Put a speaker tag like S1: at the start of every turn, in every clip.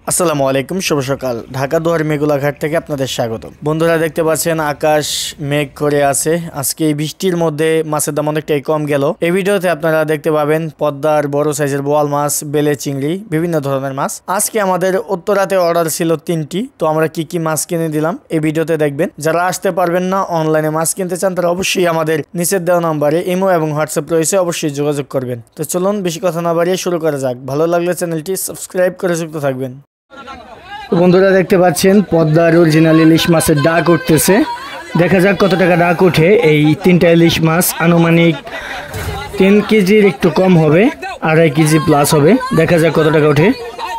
S1: আসসালামু আলাইকুম, শুভ সকাল। ঢাকা দুয়ার মেঘুলাঘাট থেকে আপনাদের স্বাগত। বন্ধুরা দেখতে পাচ্ছেন আকাশ মেঘ করে আছে। আজকে এই বৃষ্টির মধ্যে মাছের দাম অনেকটাই কম গেল। এই ভিডিওতে আপনারা দেখতে পাবেন পদ্মার বড় সাইজের বোয়াল মাছ, বেলে চিংড়ি, বিভিন্ন ধরনের মাছ। আজকে আমাদের উত্তরাতে অর্ডার ছিল 3টি, তো আমরা কি কি মাছ কিনে দিলাম এই ভিডিওতে দেখবেন। যারা আসতে পারবেন না, অনলাইনে মাছ কিনতে চান, তারা অবশ্যই আমাদের নিচের দেওয়া নাম্বারে ইমো এবং হোয়াটসঅ্যাপ রয়েছে, অবশ্যই যোগাযোগ করবেন। তো চলুন বেশি কথা না বাড়িয়ে শুরু করা যাক। ভালো লাগলে চ্যানেলটি সাবস্ক্রাইব করে যুক্ত থাকবেন। বন্ধুরা দেখতে পাচ্ছেন পদ্মার অরিজিনাল ইলিশ মাছের ডাক উঠতেছে। দেখা যাক কত টাকা ডাক উঠে। এই 3টা ইলিশ মাছ আনুমানিক 3 কেজির একটু কম হবে, 2.5 কেজি প্লাস হবে। দেখা যাক কত টাকা উঠে।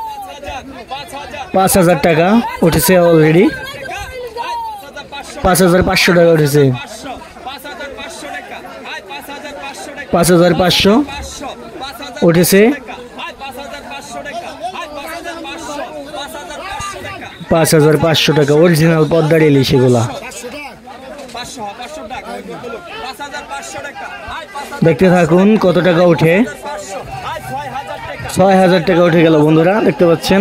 S1: 5,000 টাকা উঠেছে অলরেডি। 5,500 টাকা উঠেছে। 5,500 উঠেছে। 5,500 টাকা অরিজিনাল পদ্মার ইলিশ এগুলা। দেখতে থাকুন কত টাকা উঠে। 6,000 টাকা উঠে গেল বন্ধুরা, দেখতে পাচ্ছেন।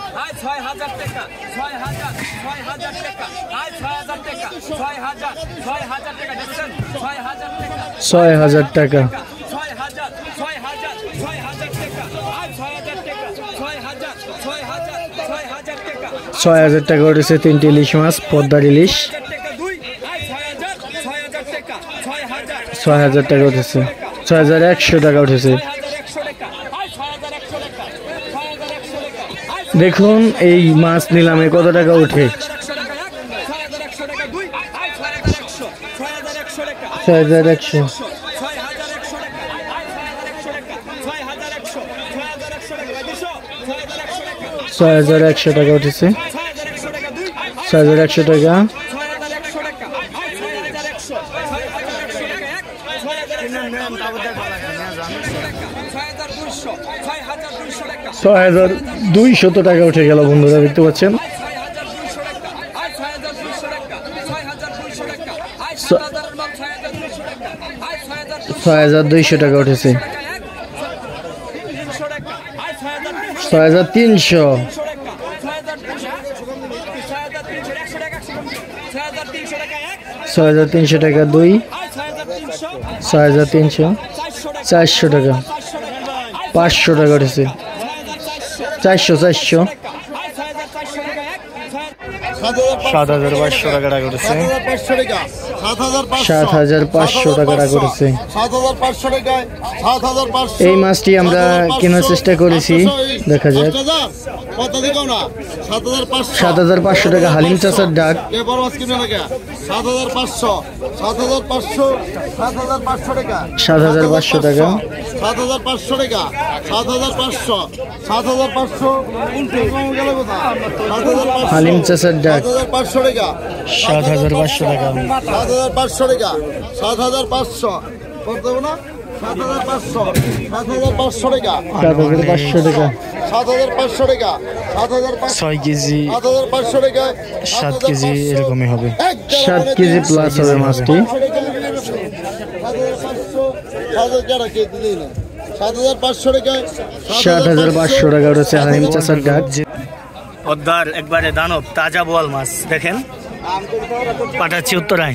S1: 6,000 টাকা। 6,000 টাকা উঠেছে 3টি ইলিশ মাছ, পদ্মার ইলিশ। 6,000 টাকা উঠেছে। 6,100 টাকা উঠেছে। দেখুন এই মাছ নিলামে কত টাকা উঠে। 6,100। 6,100 টাকা উঠেছে। 6,100 টাকা। 6,200 টাকা উঠে গেল বন্ধুরা, দেখতে পাচ্ছেন। 6,200 টাকা উঠেছে। 6,300। 6,300 টাকা 2। 6,300। 400 টাকা। 500 টাকা উঠেছে। 400। 7,500 টাকা উঠেছে। 7,500 টাকা উঠেছে। এই মাছটি আমরা কেনার চেষ্টা করেছি, দেখা যাক। 7,500 টাকা হালিম চাচার ডাক।
S2: 7,500 টাকা।
S1: 7,500 টাকা।
S2: 7,500 টাকা। 7,500। 7,500
S1: হালিম চাচার ডাক।
S2: 7,500 টাকা।
S1: 7,500 টাকা।
S2: 7,500 টাকা। 7,500 করতে হবে না। 7,500। 7,500 টাকা।
S1: 7,500 টাকা।
S2: 7,500 টাকা। 7,500।
S1: 6 কেজি
S2: 7,500 টাকা।
S1: 7 কেজি এরকমই হবে। 7 কেজি প্লাস হবে মাছটি।
S2: 7,500 টাকা।
S1: 7,500 টাকা উঠেছে হালিম চাচার ডাক। পদ্মার একবারে দানব তাজা বোয়াল মাছ দেখেন, পাঠাচ্ছি উত্তরায়।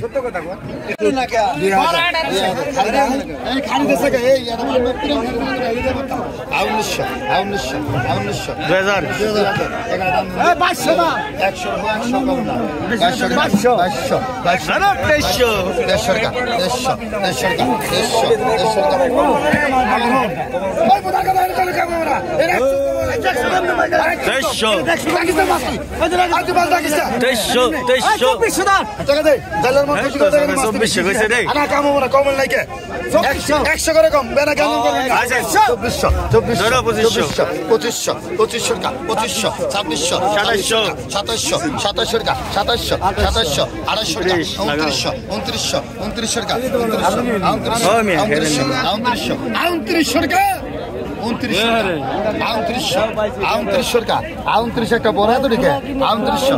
S2: 100 করে কম। 2,500। 2,500। 2,500। 2,500 টাকা। 2,500। 2,600। 2,700। 2,700। 2,700 টাকা। 2,700। 2,700। 2,500 টাকা। 2,900। 2,900। 2,900 টাকা। 2,900 টাকা। 2900 টাকা 2900 একটা বড় হাত দিকে 2900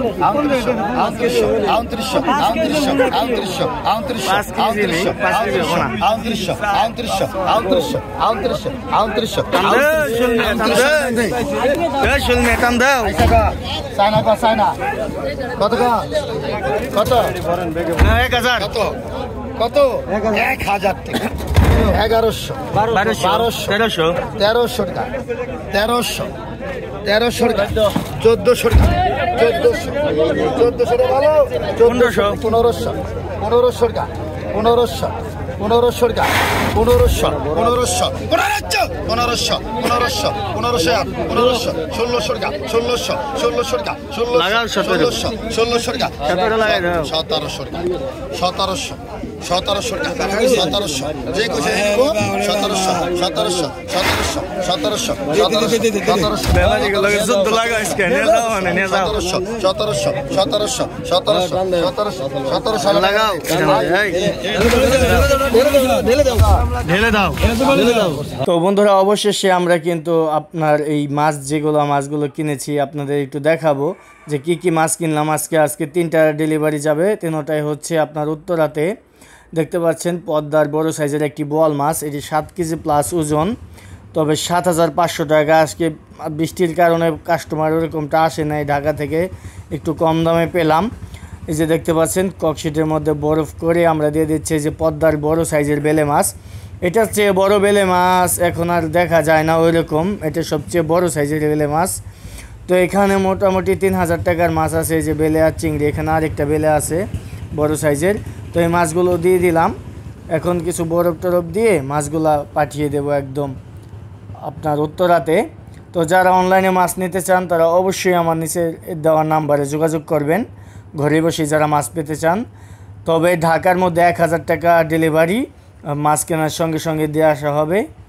S2: কত কত
S1: 1000
S2: কত 1000 টাকা 1100 1200 1300 টাকা 1300 টাকা 1400 টাকা 1400 টাকা ভালো 1500 টাকা 1500 টাকা 1600 টাকা 1600 টাকা 1700 টাকা 1700 টাকা যে কোথায় 1700
S1: লাগাও ঢেলে দাও। তো বন্ধুরা অবশেষে আমরা কিন্তু আপনার এই মাছগুলো কিনেছি আপনাদের একটু দেখাবো যে কি মাছ কিনলাম। আজকে 3টা ডেলিভারি যাবে, 3টাই হচ্ছে আপনার উত্তরাতে। দেখতে পাচ্ছেন পদ্মার বড় সাইজের একটি বোয়াল মাছ, এটি 7 কেজি প্লাস ওজন, তবে 7500 টাকা। আজকে বৃষ্টির কারণে কাস্টমার ওরকমটা আসে নাই, ঢাকা থেকে একটু কম দামে পেলাম। এই যে দেখতে পাচ্ছেন ককশিটের মধ্যে বরফ করে আমরা দিয়ে দিচ্ছি যে পদ্মার বড় সাইজের বেলে মাছ। এটার চেয়ে বড় বেলে মাছ এখন আর দেখা যায় না ওইরকম, এটা সবচেয়ে বড় সাইজের বেলে মাছ। তো এখানে মোটামুটি 3000 টাকার মাছ আছে, এই যে বেলে আর চিংড়ি, এখানে আরেকটা বেলে আছে বড় সাইজের। তো এই মাছগুলো দিয়ে দিলাম, এখন কিছু বরফ টরফ দিয়ে মাছগুলা পাঠিয়ে দেব একদম আপনার উত্তরাতে। তো যারা অনলাইনে মাছ নিতে চান তারা অবশ্যই আমার নিচে দেওয়া নাম্বারে যোগাযোগ করবেন, ঘরে বসে যারা মাছ পেতে চান। তবে ঢাকার মধ্যে 1000 টাকা ডেলিভারি, মাছ কেনার সঙ্গে দিয়ে আসা হবে।